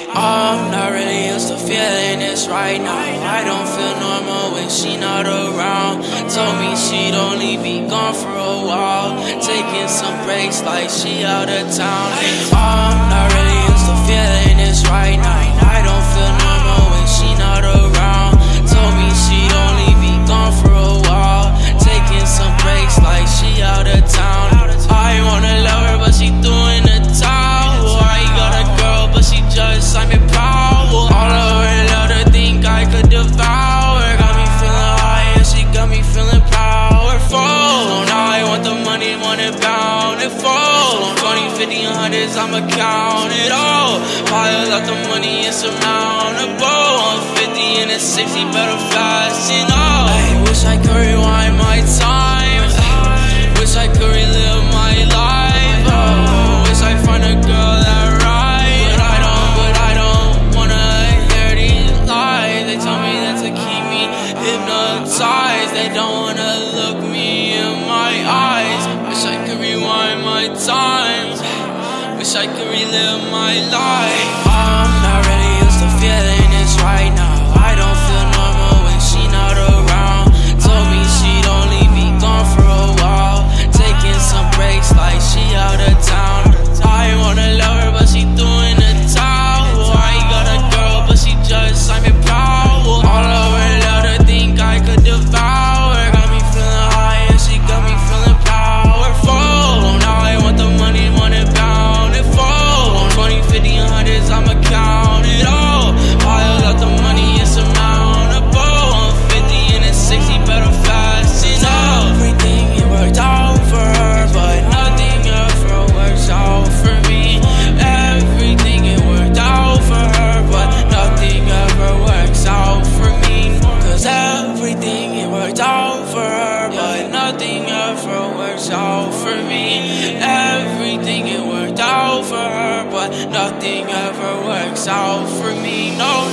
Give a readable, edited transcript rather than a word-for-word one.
I'm not really used to feeling this right now. I don't feel normal when she not around. Told me she'd only be gone for a while, taking some breaks like she out of town. I'm not really used to feeling this right now. I don't feel normal when she not around. Told me she'd only be gone for a while, taking some breaks like she out of town. I wanna love her but she doing the towel. I got a girl but she just Simon Powell. All of her love to think I could devour. Got me feeling high and she got me feeling powerful. Now I want the money, want it bountiful. 20, 50, hundreds, I'ma count it all. Pile up the money, insurmountable. 50 and a 60, better fast, you know. I wish I could rewind my time. Wish I could relive my life. Oh, wish I find a girl that right. But I don't wanna hear these lies. They tell me that to keep me hypnotized. They don't wanna look me in my eyes. Wish I could rewind my time. Wish I could relive my life. I'm not really used to feeling this right now. I don't feel normal when she not around. Told me she'd only be gone for a while, taking some breaks like she out of town. I wanna love her but she doing the towel. I got a girl but she just Simon Powell. All of her love to think I could devour. Got me feeling high and she got me feeling powerful. Now I want the money, want it bountiful. 20, 50, hundreds, I'ma count it all. Pile up the money, insurmountable. 50 and a 60, better fast enough. Everything it worked out for her, but nothing ever works out for me. Everything it worked out for her, but nothing ever works out for me. Cause everything it worked out for her, but nothing ever works out for me. Everything it worked out for her, but nothing ever works out for me. No.